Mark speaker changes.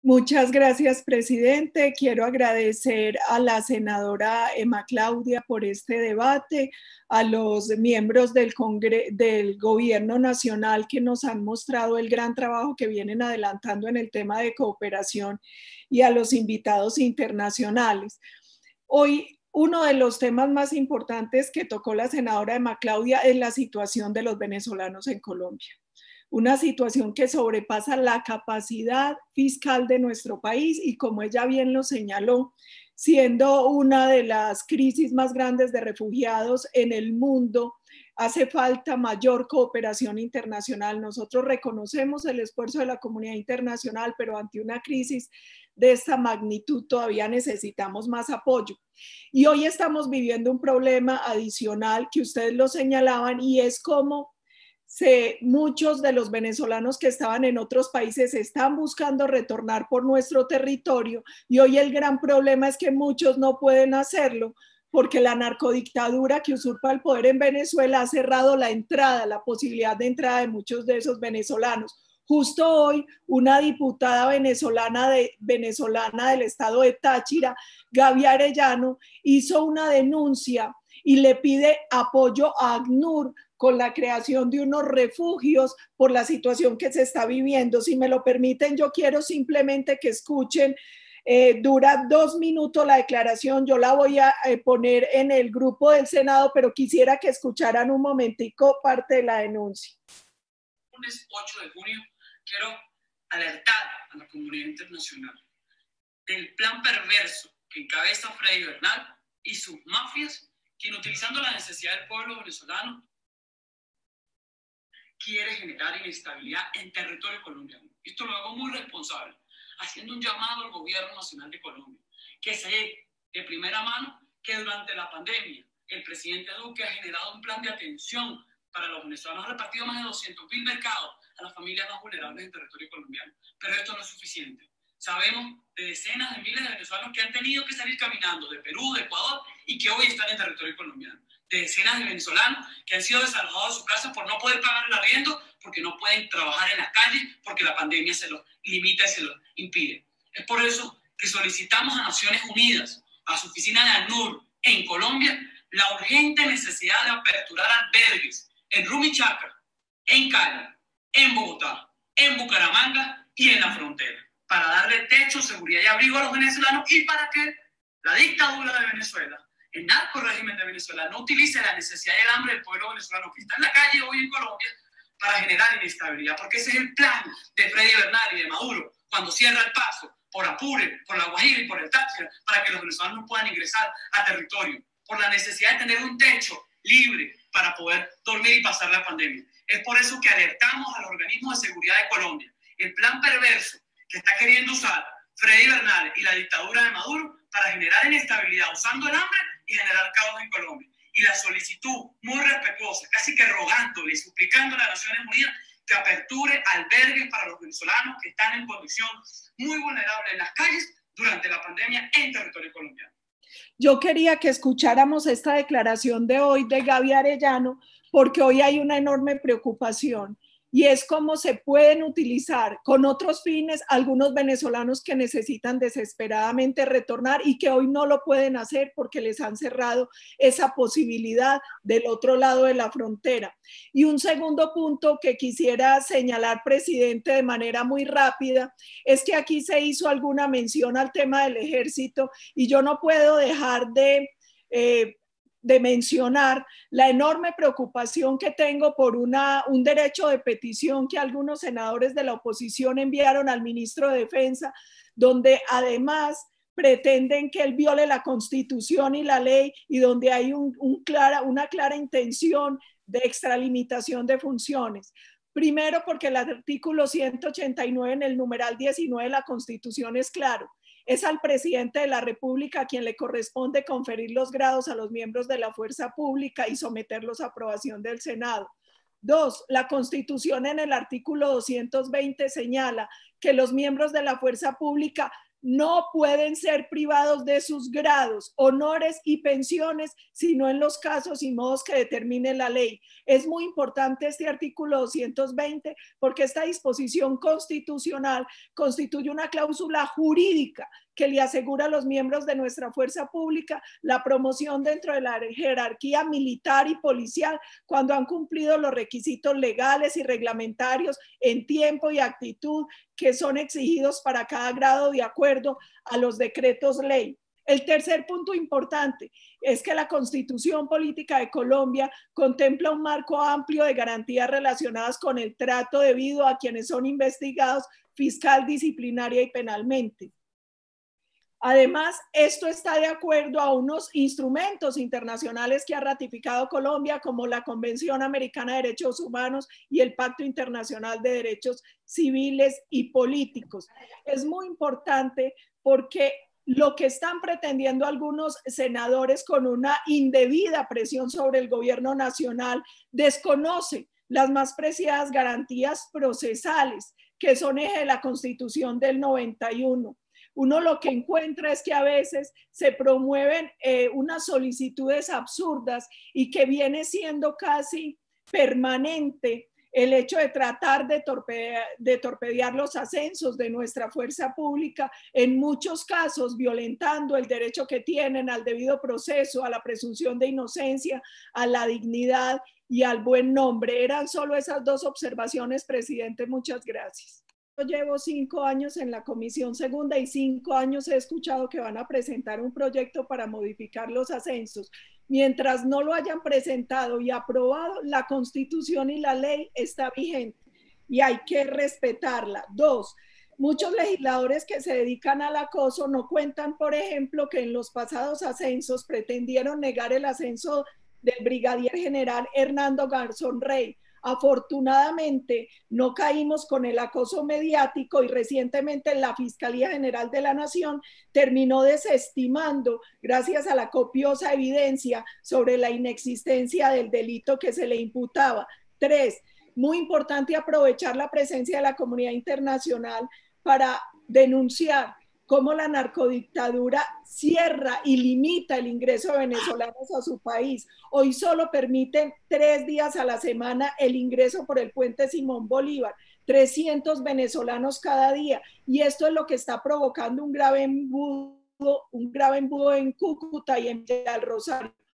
Speaker 1: Muchas gracias, presidente. Quiero agradecer a la senadora Emma Claudia por este debate, a los miembros del Gobierno Nacional que nos han mostrado el gran trabajo que vienen adelantando en el tema de cooperación y a los invitados internacionales. Hoy, uno de los temas más importantes que tocó la senadora Emma Claudia es la situación de los venezolanos en Colombia. Una situación que sobrepasa la capacidad fiscal de nuestro país y, como ella bien lo señaló, siendo una de las crisis más grandes de refugiados en el mundo, hace falta mayor cooperación internacional. Nosotros reconocemos el esfuerzo de la comunidad internacional, pero ante una crisis de esta magnitud todavía necesitamos más apoyo. Y hoy estamos viviendo un problema adicional que ustedes lo señalaban, y es cómo muchos de los venezolanos que estaban en otros países están buscando retornar por nuestro territorio, y hoy el gran problema es que muchos no pueden hacerlo porque la narcodictadura que usurpa el poder en Venezuela ha cerrado la posibilidad de entrada de muchos de esos venezolanos. Justo hoy, una diputada venezolana del estado de Táchira, Gaby Arellano, hizo una denuncia y le pide apoyo a ACNUR con la creación de unos refugios por la situación que se está viviendo. Si me lo permiten, yo quiero simplemente que escuchen. Dura 2 minutos la declaración, yo la voy a poner en el grupo del Senado, pero quisiera que escucharan un momentico parte de la denuncia.
Speaker 2: Lunes 8 de junio quiero alertar a la comunidad internacional del plan perverso que encabeza Freddy Bernal y sus mafias, quien, utilizando la necesidad del pueblo venezolano, quiere generar inestabilidad en territorio colombiano. Esto lo hago muy responsable, haciendo un llamado al gobierno nacional de Colombia, que sé de primera mano que durante la pandemia el presidente Duque ha generado un plan de atención para los venezolanos, ha repartido más de 200.000 mercados a las familias más vulnerables en territorio colombiano. Pero esto no es suficiente. Sabemos de decenas de miles de venezolanos que han tenido que salir caminando de Perú, de Ecuador, y que hoy están en territorio colombiano. De decenas de venezolanos que han sido desalojados de sus casas por no poder pagar el arriendo, porque no pueden trabajar en la calle, porque la pandemia se los limita y se los impide. Es por eso que solicitamos a Naciones Unidas, a su oficina de ACNUR en Colombia, la urgente necesidad de aperturar albergues en Rumichaca, en Cali, en Bogotá, en Bucaramanga y en la frontera, para darle techo, seguridad y abrigo a los venezolanos, y para que la dictadura de Venezuela, el narco-régimen de Venezuela, no utilice la necesidad y el hambre del pueblo venezolano que está en la calle hoy en Colombia para generar inestabilidad, porque ese es el plan de Freddy Bernal y de Maduro cuando cierra el paso por Apure, por La Guajira y por el Táchira, para que los venezolanos no puedan ingresar a territorio, por la necesidad de tener un techo libre para poder dormir y pasar la pandemia. Es por eso que alertamos a los organismos de seguridad de Colombia. El plan perverso que está queriendo usar Freddy Bernal y la dictadura de Maduro para generar inestabilidad usando el hambre y generar caos en Colombia. Y la solicitud muy respetuosa, casi que rogándole y suplicándole a Naciones Unidas que aperture albergues para los venezolanos que están en condición muy vulnerable en las calles durante la pandemia en territorio colombiano.
Speaker 1: Yo quería que escucháramos esta declaración de hoy de Gaby Arellano, porque hoy hay una enorme preocupación, y es cómo se pueden utilizar con otros fines algunos venezolanos que necesitan desesperadamente retornar y que hoy no lo pueden hacer porque les han cerrado esa posibilidad del otro lado de la frontera. Y un segundo punto que quisiera señalar, presidente, de manera muy rápida, es que aquí se hizo alguna mención al tema del ejército, y yo no puedo dejar de mencionar la enorme preocupación que tengo por un derecho de petición que algunos senadores de la oposición enviaron al ministro de Defensa, donde además pretenden que él viole la Constitución y la ley, y donde hay una clara intención de extralimitación de funciones. Primero, porque el artículo 189 en el numeral 19 de la Constitución es claro. Es al presidente de la República a quien le corresponde conferir los grados a los miembros de la fuerza pública y someterlos a aprobación del Senado. 2. La Constitución en el artículo 220 señala que los miembros de la fuerza pública no pueden ser privados de sus grados, honores y pensiones, sino en los casos y modos que determine la ley. Es muy importante este artículo 220 porque esta disposición constitucional constituye una cláusula jurídica que le asegura a los miembros de nuestra fuerza pública la promoción dentro de la jerarquía militar y policial cuando han cumplido los requisitos legales y reglamentarios en tiempo y actitud que son exigidos para cada grado de acuerdo a los decretos ley. El tercer punto importante es que la Constitución Política de Colombia contempla un marco amplio de garantías relacionadas con el trato debido a quienes son investigados fiscal, disciplinaria y penalmente. Además, esto está de acuerdo a unos instrumentos internacionales que ha ratificado Colombia, como la Convención Americana de Derechos Humanos y el Pacto Internacional de Derechos Civiles y Políticos. Es muy importante porque lo que están pretendiendo algunos senadores con una indebida presión sobre el gobierno nacional desconoce las más preciadas garantías procesales que son eje de la Constitución del 91. Uno lo que encuentra es que a veces se promueven unas solicitudes absurdas y que viene siendo casi permanente el hecho de tratar de torpedear los ascensos de nuestra fuerza pública, en muchos casos violentando el derecho que tienen al debido proceso, a la presunción de inocencia, a la dignidad y al buen nombre. Eran solo esas dos observaciones, presidente. Muchas gracias. Llevo 5 años en la Comisión Segunda y 5 años he escuchado que van a presentar un proyecto para modificar los ascensos. Mientras no lo hayan presentado y aprobado, la Constitución y la ley está vigente y hay que respetarla. 2, muchos legisladores que se dedican al acoso no cuentan, por ejemplo, que en los pasados ascensos pretendieron negar el ascenso del brigadier general Hernando Garzón Rey. Afortunadamente no caímos con el acoso mediático y recientemente la Fiscalía General de la Nación terminó desestimando, gracias a la copiosa evidencia sobre la inexistencia del delito que se le imputaba. 3, muy importante aprovechar la presencia de la comunidad internacional para denunciar cómo la narcodictadura cierra y limita el ingreso de venezolanos a su país. Hoy solo permiten 3 días a la semana el ingreso por el puente Simón Bolívar, 300 venezolanos cada día. Y esto es lo que está provocando un grave embudo en Cúcuta y en El Rosario.